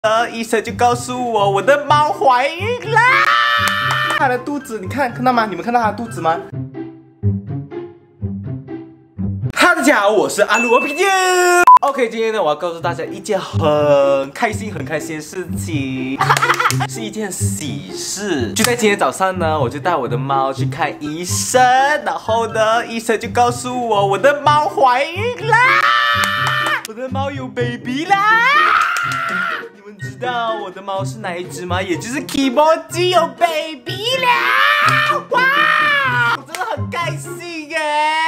医生就告诉我的猫怀孕啦！它的肚子，你看到吗？你们看到它的肚子吗？哈喽，大家好，我是阿鲁皮丁。OK， 今天呢，我要告诉大家一件很开心的事情，是一件喜事。就在今天早上呢，我就带我的猫去看医生，然后呢，医生就告诉我的猫怀孕啦，我的猫有 baby 啦。你们知道我的猫是哪一只吗？也就是 Kimoji 有 baby 了，哇！我真的很开心耶！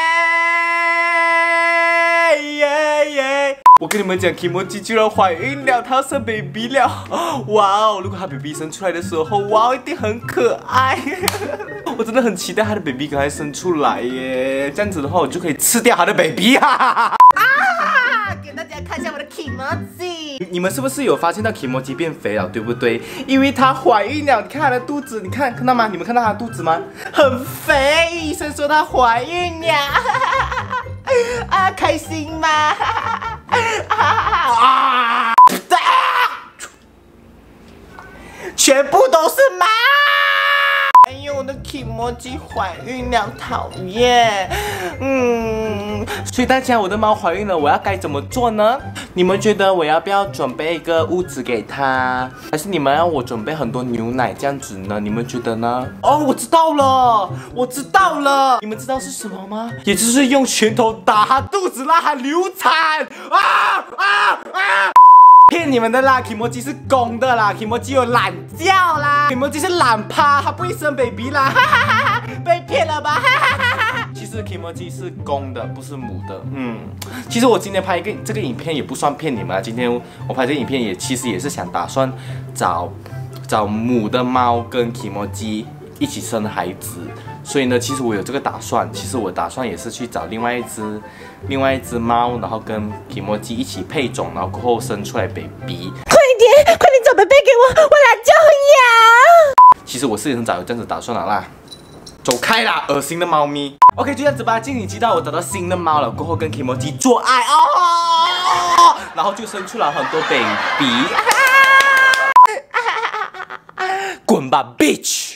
我跟你们讲 ，Kimoji 居然怀孕了，她生 baby 了，哇哦！如果她 baby 生出来的时候，哇，一定很可爱。我真的很期待她的 baby 赶快生出来耶，这样子的话，我就可以吃掉她的 baby 啊！给大家看一下我的 Kimoji， 你们是不是有发现到 Kimoji 变肥了，对不对？因为她怀孕了，你看她的肚子，你看到吗？你们看到她的肚子吗？很肥，医生说她怀孕了，啊，开心吗？全部都是猫！哎呦，我的 Kimoji 怀孕了，讨厌。所以大家，我的猫怀孕了，我要该怎么做呢？你们觉得我要不要准备一个屋子给它，还是你们要我准备很多牛奶这样子呢？你们觉得呢？哦，我知道了，你们知道是什么吗？也就是用拳头打它肚子，让它流产。骗你们的啦 ，Kimoji 是公的啦 ，Kimoji 有懒觉啦 ，Kimoji 是懒趴，它不会生 baby 啦，被骗了吧？其实 Kimoji 是公的，不是母的。其实我今天拍这个影片也不算骗你们啊，今天我拍这个影片其实也是想打算找母的猫跟 Kimoji 一起生孩子。所以呢，其实我有这个打算。其实我打算也是去找另外一只猫，然后跟 Kimoji 一起配种，然后过后生出来 baby。快点找 baby 给我，我懒觉很痒。其实我是很早有这样子打算了啦。走开啦，恶心的猫咪。OK， 就这样子吧。今天你知道我找到新的猫了，过后跟 Kimoji 做爱哦，然后就生出了很多 baby。滚吧 ，bitch！